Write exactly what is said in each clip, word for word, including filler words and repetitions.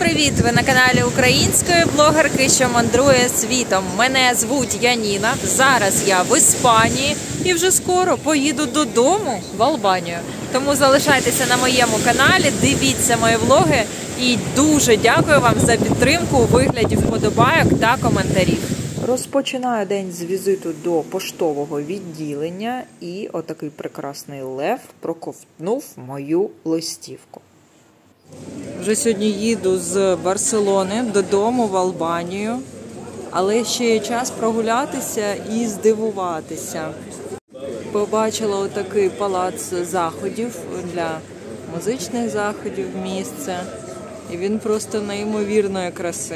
привіт! Ви на каналі української блогерки, що мандрує світом. Мене звуть Яніна. Зараз я в Іспанії і вже скоро поїду додому в Албанію. Тому залишайтеся на моєму каналі, дивіться мої влоги і дуже дякую вам за підтримку у вигляді вподобайок та коментарів. Розпочинаю день з візиту до поштового відділення і отакий прекрасний лев проковтнув мою листівку. Вже сьогодні їду з Барселони додому в Албанію, але ще є час прогулятися і здивуватися. Побачила отакий палац заходів для музичних заходів місце, і він просто неймовірної краси.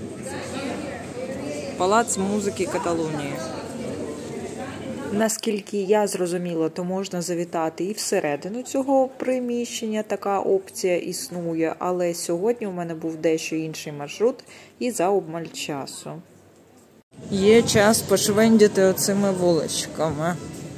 Палац музики Каталонії. Наскільки я зрозуміла, то можна завітати і всередину цього приміщення, така опція існує, але сьогодні у мене був дещо інший маршрут і за обмаль часу. Є час пошвендіти оцими вуличками.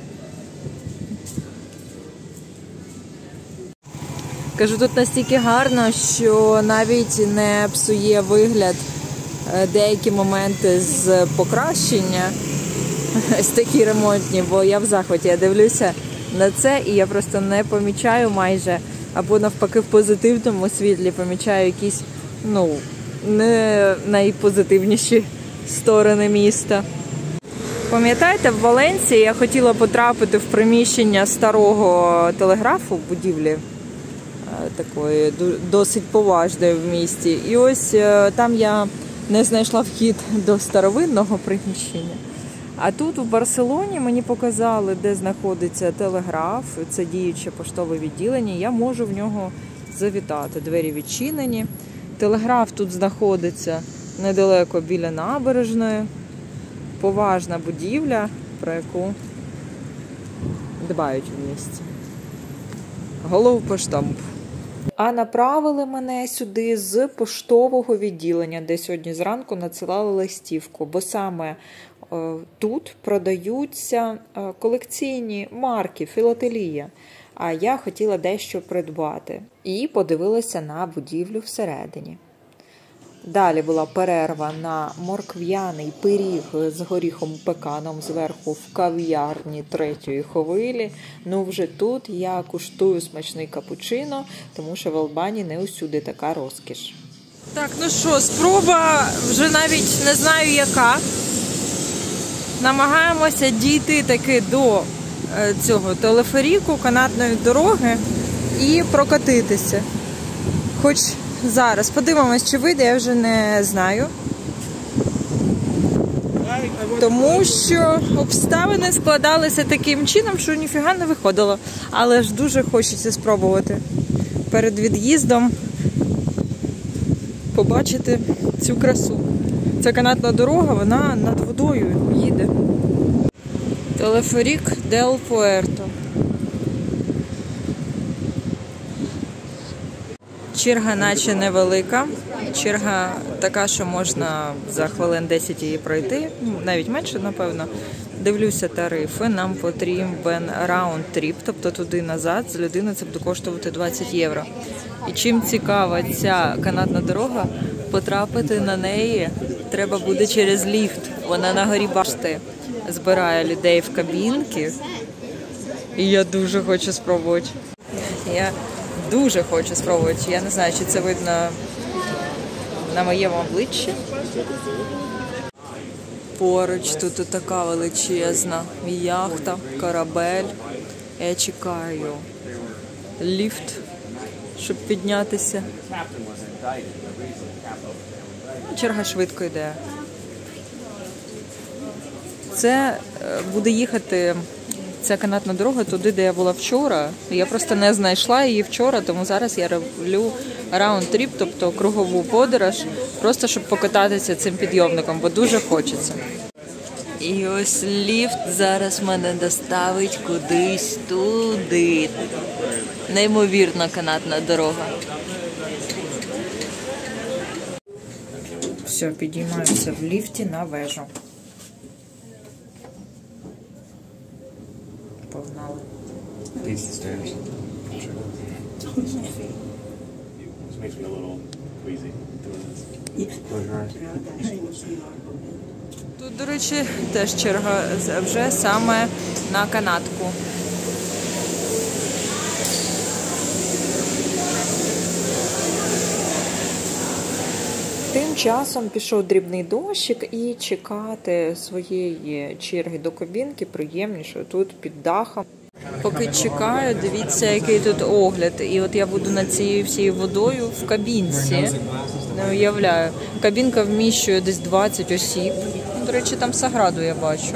Кажу, тут настільки гарно, що навіть не псує вигляд деякі моменти з покращення. Ось такі ремонтні, бо я в захваті, я дивлюся на це і я просто не помічаю майже, або навпаки в позитивному світлі помічаю якісь, ну, не найпозитивніші сторони міста. Пам'ятаєте, в Валенсії я хотіла потрапити в приміщення старого телеграфу, будівлі такої досить поважної в місті. І ось там я не знайшла вхід до старовинного приміщення. А тут в Барселоні мені показали, де знаходиться телеграф, це діюче поштове відділення, я можу в нього завітати. Двері відчинені. Телеграф тут знаходиться недалеко біля набережної. Поважна будівля, про яку дбають в місті. Головпоштамп. А направили мене сюди з поштового відділення, де сьогодні зранку надсилали листівку, бо саме е, тут продаються е, колекційні марки, філателія. А я хотіла дещо придбати. І подивилася на будівлю всередині. Далі була перерва на моркв'яний пиріг з горіхом пеканом зверху в кав'ярні третьої хвилі. Ну вже тут я куштую смачний капучино, тому що в Албанії не усюди така розкіш. Так, ну що, спроба вже навіть не знаю яка. Намагаємося дійти таки до цього телеферіку, канатної дороги і прокатитися. Хоч зараз подивимось, чи вийде, я вже не знаю. Тому що обставини складалися таким чином, що ніфіга не виходило. Але ж дуже хочеться спробувати перед від'їздом побачити цю красу. Ця канатна дорога, вона над водою їде. Телеферік Дел Пуерто. Черга наче невелика, черга така, що можна за хвилин десять її пройти, навіть менше, напевно. Дивлюся тарифи, нам потрібен раунд-тріп, тобто туди-назад, з людини це буде коштувати двадцять євро. І чим цікава ця канатна дорога, потрапити на неї треба буде через ліфт. Вона на горі башти збирає людей в кабінки, і я дуже хочу спробувати. Я Дуже хочу спробувати. Я не знаю, чи це видно на моєму обличчі. Поруч тут така величезна яхта, корабель. Я чекаю ліфт, щоб піднятися. Черга швидко йде. Це буде їхати... Ця канатна дорога туди, де я була вчора. Я просто не знайшла її вчора, тому зараз я роблю раунд-тріп, тобто кругову подорож, просто щоб покататися цим підйомником, бо дуже хочеться. І ось ліфт зараз мене доставить кудись туди. Неймовірна канатна дорога. Все, підіймаюся в ліфті на вежу. Погнали. makes me a little queasy doing this. Close your eyes. Тут, до речі, теж черга вже саме на канатку. Тим часом пішов дрібний дощик, і чекати своєї черги до кабінки приємніше тут під дахом. Поки чекаю, дивіться, який тут огляд. І от я буду над цією всією водою в кабінці. Не уявляю. Кабінка вміщує десь двадцять осіб. До речі, там Саграду я бачу.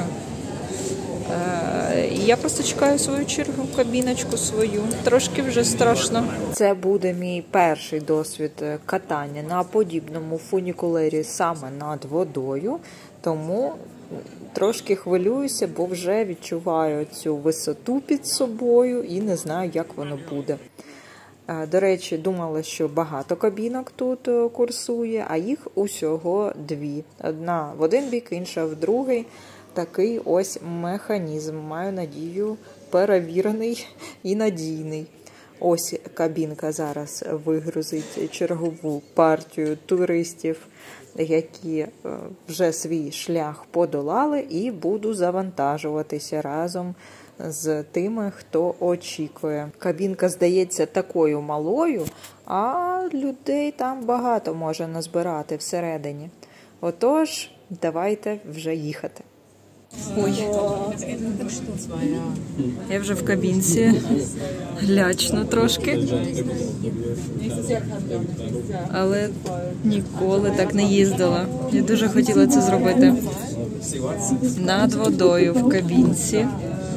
І я просто чекаю свою чергу, кабіночку свою. Трошки вже страшно. Це буде мій перший досвід катання на подібному фунікулері саме над водою. Тому трошки хвилююся, бо вже відчуваю цю висоту під собою і не знаю, як воно буде. До речі, думала, що багато кабінок тут курсує, а їх усього дві. Одна в один бік, інша в другий. Такий ось механізм. Маю надію, перевірений і надійний. Ось кабінка зараз вигрузить чергову партію туристів, які вже свій шлях подолали, і буду завантажуватися разом з тими, хто очікує. Кабінка здається такою малою, а людей там багато може назбирати всередині. Отож, давайте вже їхати. Ой, я вже в кабінці, лячно трошки, але ніколи так не їздила. Я дуже хотіла це зробити. Над водою в кабінці.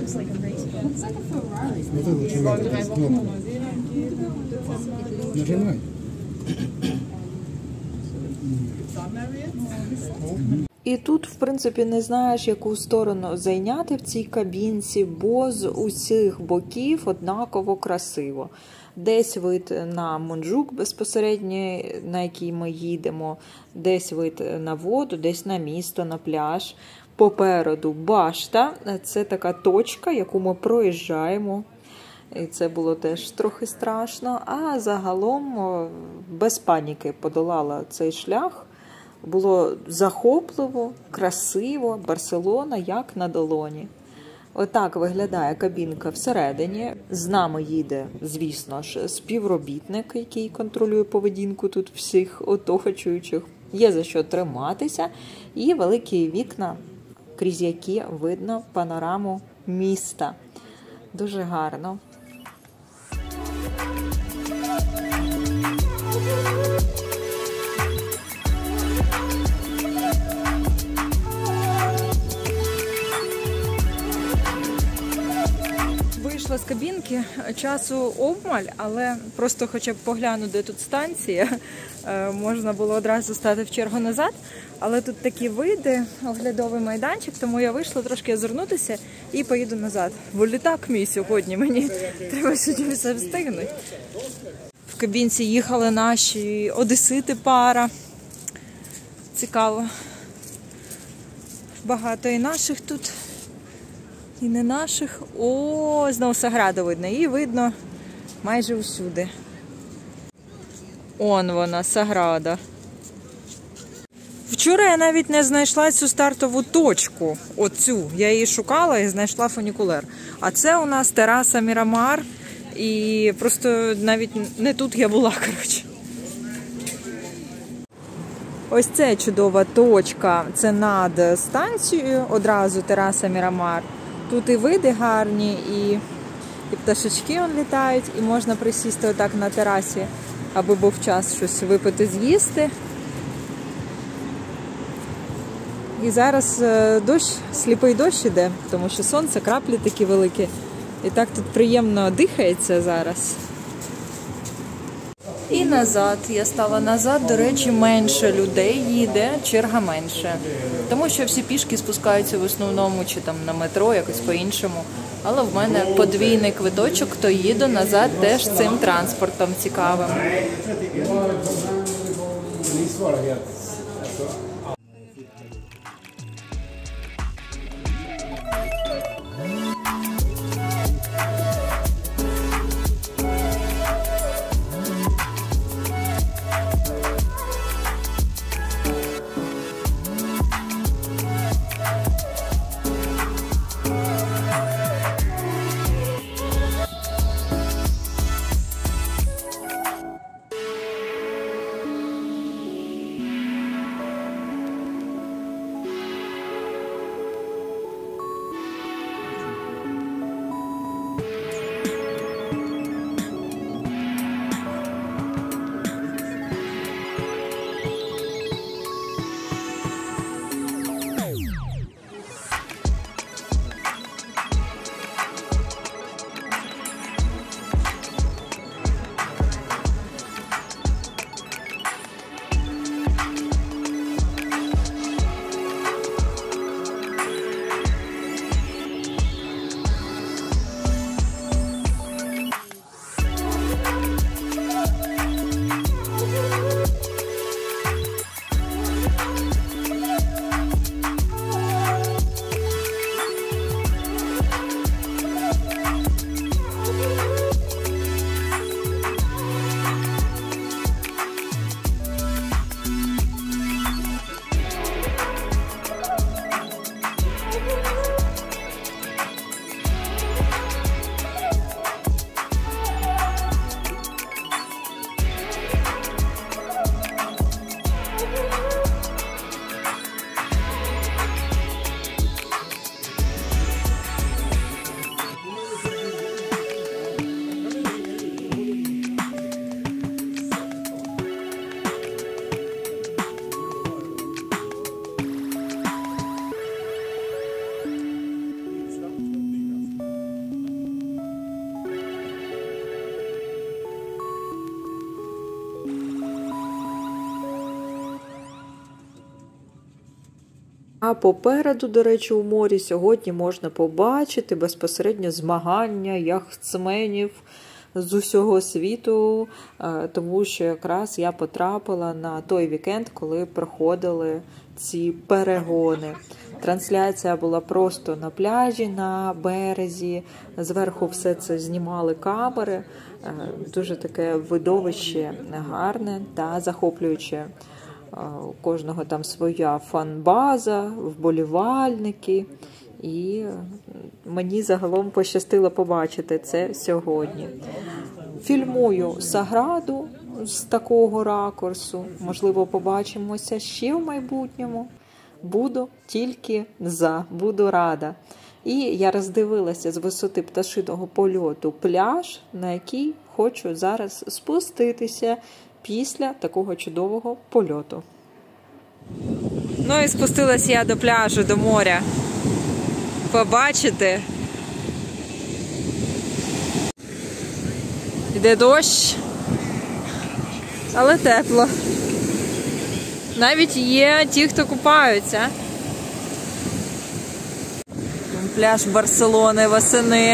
І тут, в принципі, не знаєш, яку сторону зайняти в цій кабінці, бо з усіх боків однаково красиво. Десь вид на Монджук безпосередньо, на який ми їдемо, десь вид на воду, десь на місто, на пляж. Попереду башта, це така точка, яку ми проїжджаємо. І це було теж трохи страшно, а загалом без паніки подолала цей шлях. Було захопливо, красиво, Барселона як на долоні. Отак виглядає кабінка всередині. З нами їде, звісно ж, співробітник, який контролює поведінку тут всіх оточуючих. Є за що триматися. І великі вікна, крізь які видно панораму міста. Дуже гарно. Вийшла з кабінки, часу обмаль, але просто хоча б погляну, де тут станція. Можна було одразу стати в чергу назад, але тут такі види, оглядовий майданчик, тому я вийшла трошки озирнутися і поїду назад. Бо літак мій сьогодні, мені треба сьогодні все встигнути. В кабінці їхали наші одесити пара. Цікаво. Багато і наших тут. І не наших. О, знову Саграду видно. Її видно майже усюди. Он вона, Саграда. Вчора я навіть не знайшла цю стартову точку. Оцю. Я її шукала і знайшла фунікулер. А це у нас тераса Мірамар. І просто навіть не тут я була, коротше. Ось це чудова точка. Це над станцією. Одразу тераса Мірамар. Тут і види гарні, і, і пташечки он літають, і можна присісти отак на терасі, аби був час щось випити, з'їсти. І зараз дощ, сліпий дощ іде, тому що сонце, краплі такі великі. І так тут приємно дихається зараз. І назад. Я стала назад. До речі, менше людей їде, черга менше. Тому що всі пішки спускаються в основному, чи там на метро, якось по-іншому. Але в мене подвійний квиточок, то їду назад теж цим транспортом цікавим. А попереду, до речі, у морі сьогодні можна побачити безпосередньо змагання яхтсменів з усього світу, тому що якраз я потрапила на той вікенд, коли проходили ці перегони. Трансляція була просто на пляжі, на березі, зверху все це знімали камери, дуже таке видовище гарне та захоплююче. У кожного там своя фан-база, вболівальники, і мені загалом пощастило побачити це сьогодні. Фільмую Саграду з такого ракурсу, можливо, побачимося ще в майбутньому. Буду тільки за, буду рада. І я роздивилася з висоти пташиного польоту пляж, на який хочу зараз спуститися після такого чудового польоту. Ну і спустилася я до пляжу, до моря. Побачите. Іде дощ, але тепло. Навіть є ті, хто купаються. Пляж Барселони восени.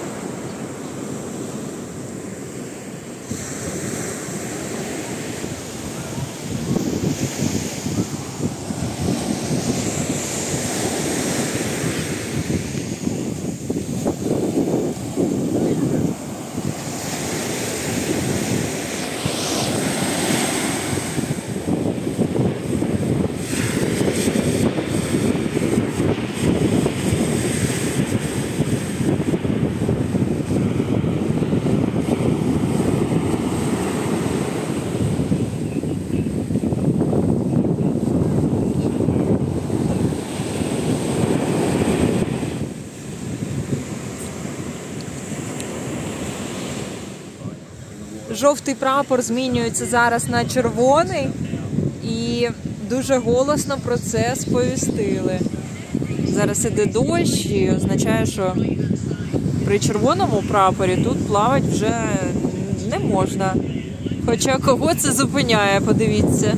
Жовтий прапор змінюється зараз на червоний, і дуже голосно про це сповістили. Зараз іде дощ, і означає, що при червоному прапорі тут плавати вже не можна. Хоча кого це зупиняє, подивіться.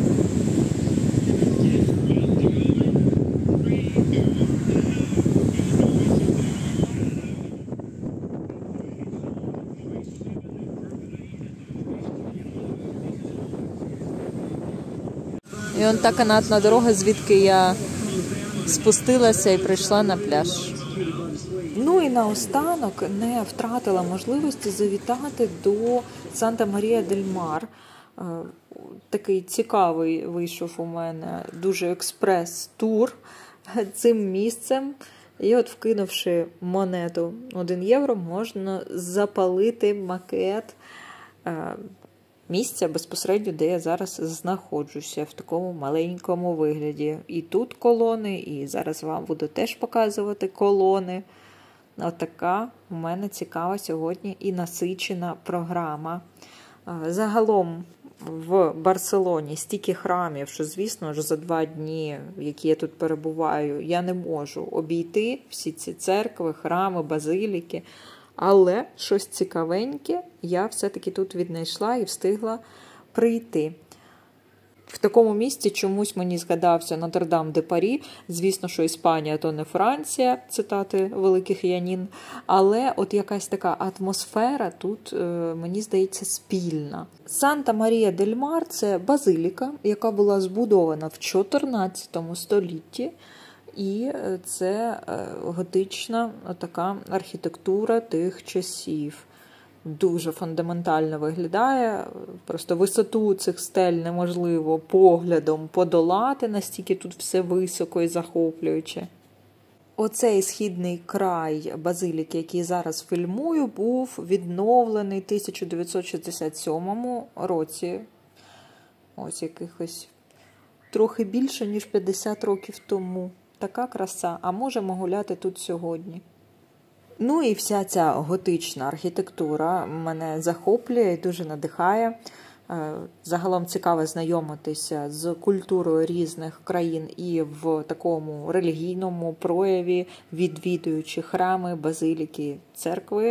І он та канатна дорога, звідки я спустилася і прийшла на пляж. Ну і наостанок не втратила можливості завітати до Санта-Марія-дель-Мар. Такий цікавий вийшов у мене дуже експрес-тур цим місцем. І от, вкинувши монету один євро, можна запалити макет місця безпосередньо, де я зараз знаходжуся, в такому маленькому вигляді. І тут колони, і зараз вам буду теж показувати колони. Отака у мене цікава сьогодні і насичена програма. Загалом в Барселоні стільки храмів, що, звісно ж, за два дні, які я тут перебуваю, я не можу обійти всі ці церкви, храми, базиліки. Але щось цікавеньке я все-таки тут віднайшла і встигла прийти. В такому місці чомусь мені згадався Нотр-Дам-де-Парі. Звісно, що Іспанія – то не Франція, цитати великих Янін. Але от якась така атмосфера тут, мені здається, спільна. Санта-Марія-дель-Мар – це базиліка, яка була збудована в чотирнадцятому столітті. І це готична така архітектура тих часів. Дуже фундаментально виглядає. Просто висоту цих стель неможливо поглядом подолати, настільки тут все високо і захоплююче. Оцей східний край базиліки, який зараз фільмую, був відновлений в тисяча дев'ятсот шістдесят сьомому році. Ось якихось трохи більше, ніж п'ятдесят років тому. Така краса, а можемо гуляти тут сьогодні. Ну і вся ця готична архітектура мене захоплює і дуже надихає. Загалом цікаво знайомитися з культурою різних країн і в такому релігійному прояві, відвідуючи храми, базиліки, церкви.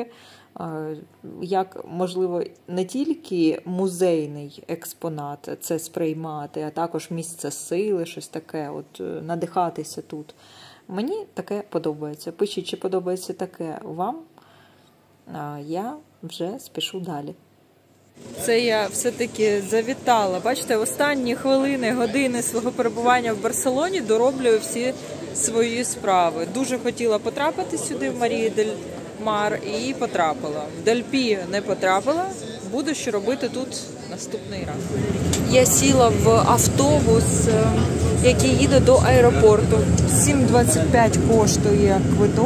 як, можливо, не тільки музейний експонат це сприймати, а також місце сили, щось таке, от надихатися тут. Мені таке подобається. Пишіть, чи подобається таке вам, а я вже спішу далі. Це я все-таки завітала. Бачите, останні хвилини, години свого перебування в Барселоні дороблюю всі свої справи. Дуже хотіла потрапити сюди, в Марії дель Мар, і потрапила. В Дельпі не потрапила. Буду що робити тут наступний раз. Я сіла в автобус, який їде до аеропорту. сім двадцять п'ять коштує квиток.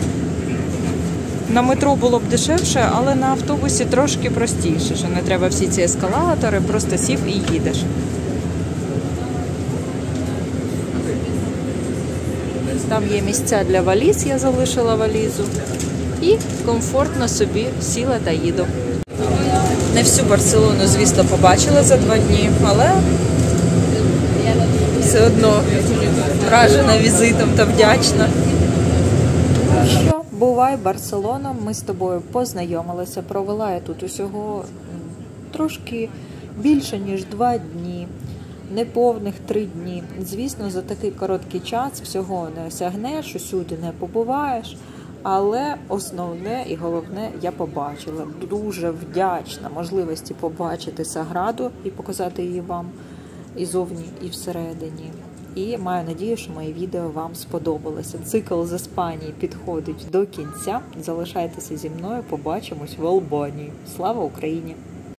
На метро було б дешевше, але на автобусі трошки простіше, що не треба всі ці ескалатори, просто сів і їдеш. Там є місця для валіз, я залишила валізу. І комфортно собі сіла та їду. Не всю Барселону, звісно, побачила за два дні, але все одно вражена візитом та вдячна. Що, бувай, Барселона, ми з тобою познайомилися, провела я тут усього трошки більше, ніж два дні, неповних три дні. Звісно, за такий короткий час всього не осягнеш, усюди не побуваєш, але основне і головне я побачила. Дуже вдячна можливості побачити Саграду і показати її вам і зовні, і всередині. І маю надію, що моє відео вам сподобалося. Цикл з Іспанії підходить до кінця. Залишайтеся зі мною, побачимось в Албанії. Слава Україні!